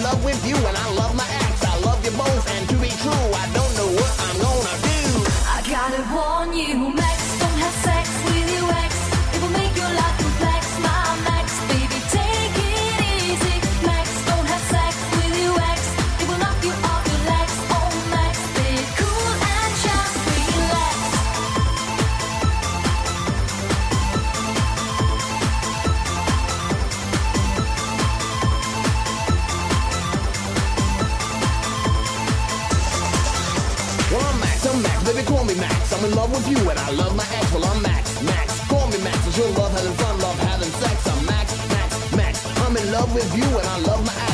love with you and I love my ex. I love you both, and to be true, I don't know what I'm gonna do. I gotta warn you, Max, don't have sex with your ex. It will make your life complex, my Max. Baby, take it easy. Max, don't have sex with your ex. It will knock you off your legs. Oh, Max, stay cool and just relax. Well, I'm Max, baby, call me Max. I'm in love with you and I love my ex. Well, I'm Max, call me Max. It's your love having fun, love having sex. I'm Max. I'm in love with you and I love my ex.